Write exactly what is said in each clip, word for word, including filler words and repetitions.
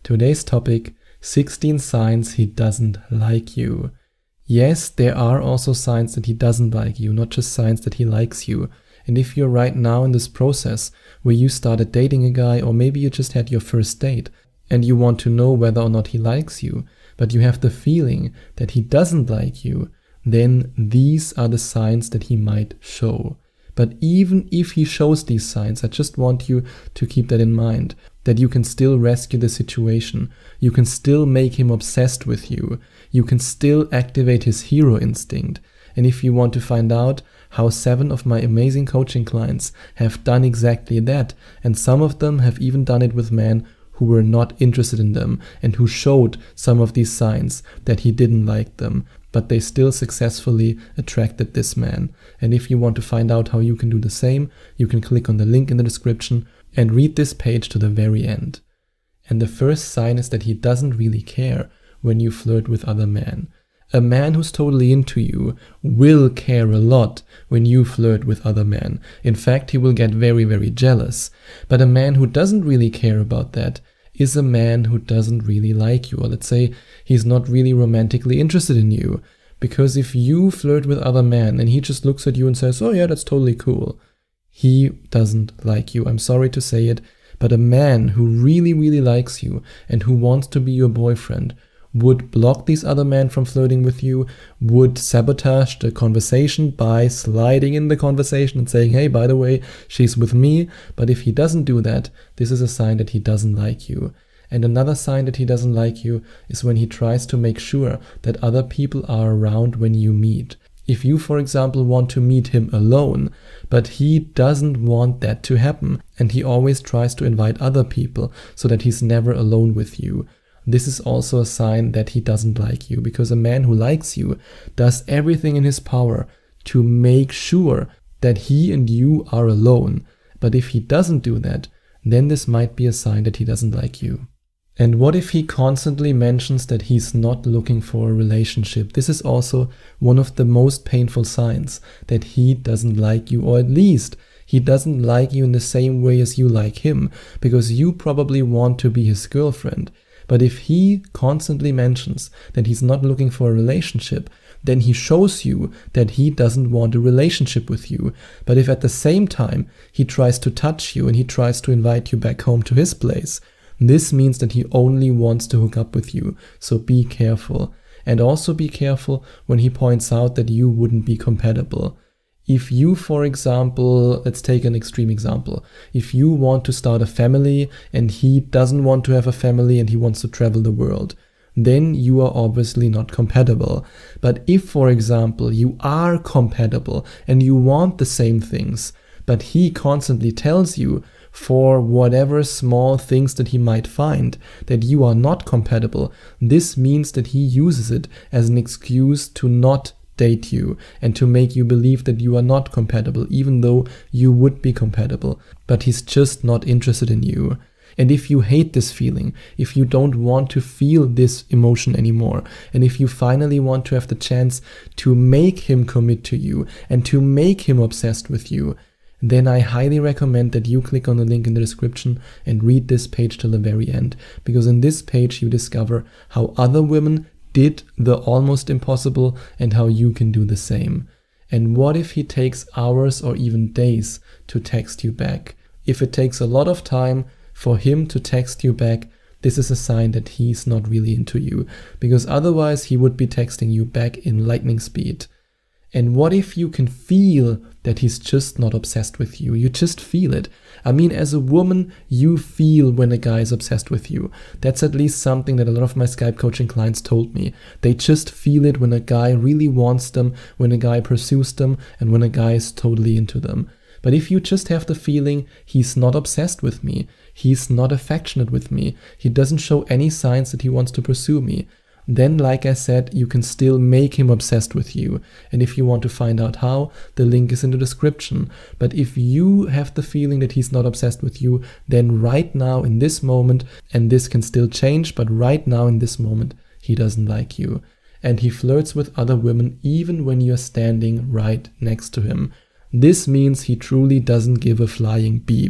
Today's topic, sixteen signs he doesn't like you. Yes, there are also signs that he doesn't like you, not just signs that he likes you. And if you're right now in this process where you started dating a guy, or maybe you just had your first date and you want to know whether or not he likes you, but you have the feeling that he doesn't like you, then these are the signs that he might show. But even if he shows these signs, I just want you to keep that in mind, that you can still rescue the situation. You can still make him obsessed with you. You can still activate his hero instinct. And if you want to find out how seven of my amazing coaching clients have done exactly that, and some of them have even done it with men who were not interested in them and who showed some of these signs that he didn't like them, but they still successfully attracted this man. And if you want to find out how you can do the same, you can click on the link in the description and read this page to the very end. And the first sign is that he doesn't really care when you flirt with other men. A man who's totally into you will care a lot when you flirt with other men. In fact, he will get very, very jealous. But a man who doesn't really care about that is a man who doesn't really like you, or let's say he's not really romantically interested in you. Because if you flirt with other men and he just looks at you and says, oh yeah, that's totally cool, he doesn't like you. I'm sorry to say it, but a man who really, really likes you and who wants to be your boyfriend would block these other men from flirting with you, would sabotage the conversation by sliding in the conversation and saying, hey, by the way, she's with me. But if he doesn't do that, this is a sign that he doesn't like you. And another sign that he doesn't like you is when he tries to make sure that other people are around when you meet. If you, for example, want to meet him alone, but he doesn't want that to happen, and he always tries to invite other people so that he's never alone with you, this is also a sign that he doesn't like you, because a man who likes you does everything in his power to make sure that he and you are alone. But if he doesn't do that, then this might be a sign that he doesn't like you. And what if he constantly mentions that he's not looking for a relationship? This is also one of the most painful signs that he doesn't like you, or at least he doesn't like you in the same way as you like him, because you probably want to be his girlfriend. But if he constantly mentions that he's not looking for a relationship, then he shows you that he doesn't want a relationship with you. But if at the same time he tries to touch you and he tries to invite you back home to his place, this means that he only wants to hook up with you. So be careful. And also be careful when he points out that you wouldn't be compatible. If you, for example, let's take an extreme example. If you want to start a family and he doesn't want to have a family and he wants to travel the world, then you are obviously not compatible. But if, for example, you are compatible and you want the same things, but he constantly tells you, for whatever small things that he might find, that you are not compatible, this means that he uses it as an excuse to not date you and to make you believe that you are not compatible, even though you would be compatible, but he's just not interested in you. And if you hate this feeling, if you don't want to feel this emotion anymore, and if you finally want to have the chance to make him commit to you and to make him obsessed with you, then I highly recommend that you click on the link in the description and read this page till the very end, because in this page you discover how other women did the almost impossible and how you can do the same. And what if he takes hours or even days to text you back? If it takes a lot of time for him to text you back, this is a sign that he's not really into you, because otherwise he would be texting you back in lightning speed. And what if you can feel that he's just not obsessed with you? You just feel it. I mean, as a woman, you feel when a guy is obsessed with you. That's at least something that a lot of my Skype coaching clients told me. They just feel it when a guy really wants them, when a guy pursues them, and when a guy is totally into them. But if you just have the feeling he's not obsessed with me, he's not affectionate with me, he doesn't show any signs that he wants to pursue me, then, like I said, you can still make him obsessed with you. And if you want to find out how, the link is in the description. But if you have the feeling that he's not obsessed with you, then right now in this moment, and this can still change, but right now in this moment, he doesn't like you. And he flirts with other women even when you're standing right next to him. This means he truly doesn't give a flying beep.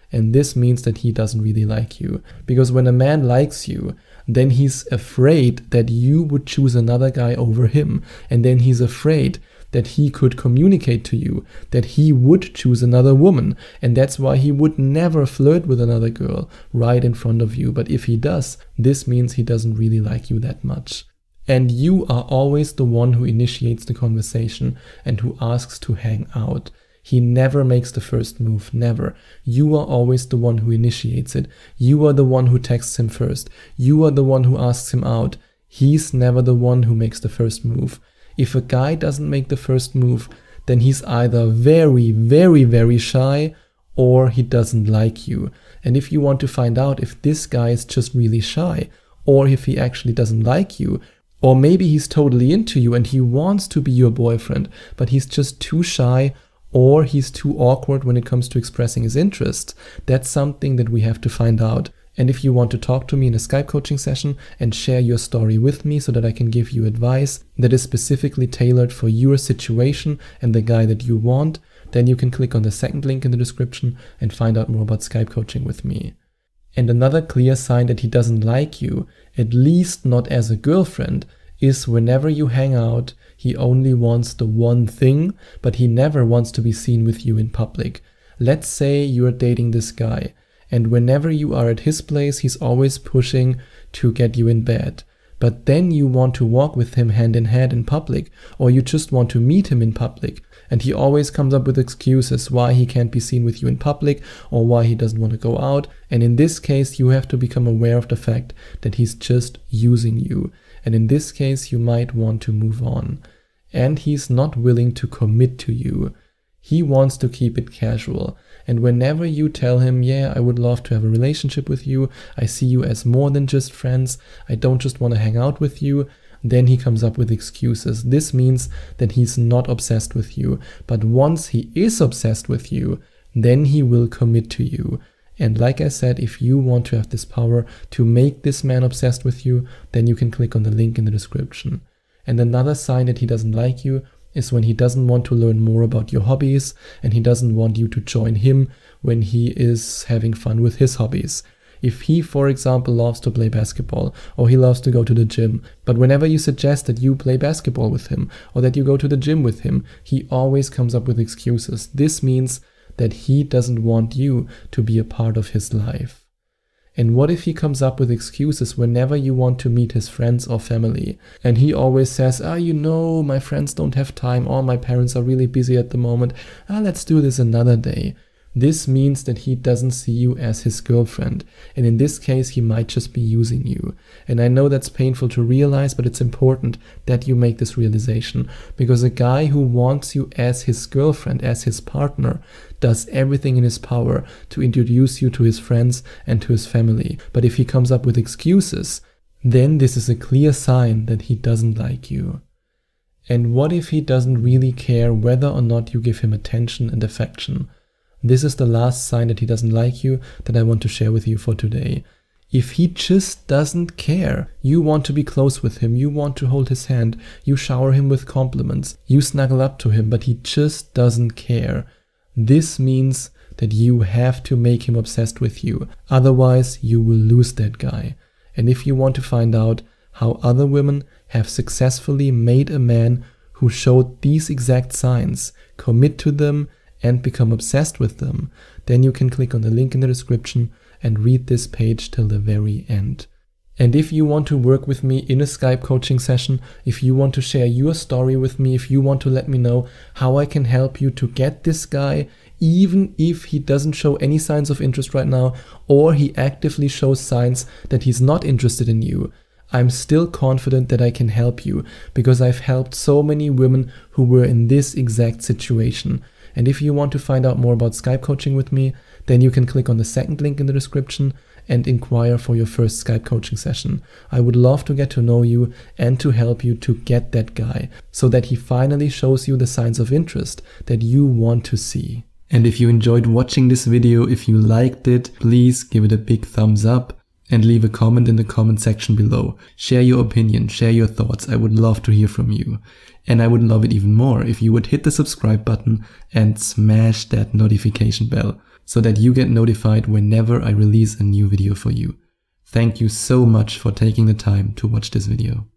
And this means that he doesn't really like you. Because when a man likes you, then he's afraid that you would choose another guy over him. And then he's afraid that he could communicate to you that he would choose another woman. And that's why he would never flirt with another girl right in front of you. But if he does, this means he doesn't really like you that much. And you are always the one who initiates the conversation and who asks to hang out. He never makes the first move, never. You are always the one who initiates it. You are the one who texts him first. You are the one who asks him out. He's never the one who makes the first move. If a guy doesn't make the first move, then he's either very, very, very shy or he doesn't like you. And if you want to find out if this guy is just really shy or if he actually doesn't like you, or maybe he's totally into you and he wants to be your boyfriend, but he's just too shy or he's too awkward when it comes to expressing his interests, that's something that we have to find out. And if you want to talk to me in a Skype coaching session and share your story with me so that I can give you advice that is specifically tailored for your situation and the guy that you want, then you can click on the second link in the description and find out more about Skype coaching with me. And another clear sign that he doesn't like you, at least not as a girlfriend, is whenever you hang out, he only wants the one thing, but he never wants to be seen with you in public. Let's say you're dating this guy, and whenever you are at his place, he's always pushing to get you in bed. But then you want to walk with him hand in hand in public, or you just want to meet him in public, and he always comes up with excuses why he can't be seen with you in public or why he doesn't want to go out. And in this case, you have to become aware of the fact that he's just using you. And in this case, you might want to move on. And he's not willing to commit to you. He wants to keep it casual. And whenever you tell him, yeah, I would love to have a relationship with you, I see you as more than just friends, I don't just want to hang out with you, then he comes up with excuses. This means that he's not obsessed with you. But once he is obsessed with you, then he will commit to you. And like I said, if you want to have this power to make this man obsessed with you, then you can click on the link in the description. And another sign that he doesn't like you is when he doesn't want to learn more about your hobbies and he doesn't want you to join him when he is having fun with his hobbies. If he, for example, loves to play basketball or he loves to go to the gym, but whenever you suggest that you play basketball with him or that you go to the gym with him, he always comes up with excuses. This means that he doesn't want you to be a part of his life. And what if he comes up with excuses whenever you want to meet his friends or family? And he always says, ah, you know, my friends don't have time, or my parents are really busy at the moment. Ah, let's do this another day. This means that he doesn't see you as his girlfriend. And in this case, he might just be using you. And I know that's painful to realize, but it's important that you make this realization. Because a guy who wants you as his girlfriend, as his partner, does everything in his power to introduce you to his friends and to his family. But if he comes up with excuses, then this is a clear sign that he doesn't like you. And what if he doesn't really care whether or not you give him attention and affection? This is the last sign that he doesn't like you that I want to share with you for today. If he just doesn't care, you want to be close with him, you want to hold his hand, you shower him with compliments, you snuggle up to him, but he just doesn't care. This means that you have to make him obsessed with you. Otherwise, you will lose that guy. And if you want to find out how other women have successfully made a man who showed these exact signs, commit to them, and become obsessed with them, then you can click on the link in the description and read this page till the very end. And if you want to work with me in a Skype coaching session, if you want to share your story with me, if you want to let me know how I can help you to get this guy, even if he doesn't show any signs of interest right now, or he actively shows signs that he's not interested in you, I'm still confident that I can help you because I've helped so many women who were in this exact situation. And if you want to find out more about Skype coaching with me, then you can click on the second link in the description and inquire for your first Skype coaching session. I would love to get to know you and to help you to get that guy so that he finally shows you the signs of interest that you want to see. And if you enjoyed watching this video, if you liked it, please give it a big thumbs up and leave a comment in the comment section below. Share your opinion, share your thoughts. I would love to hear from you. And I would love it even more if you would hit the subscribe button and smash that notification bell so that you get notified whenever I release a new video for you. Thank you so much for taking the time to watch this video.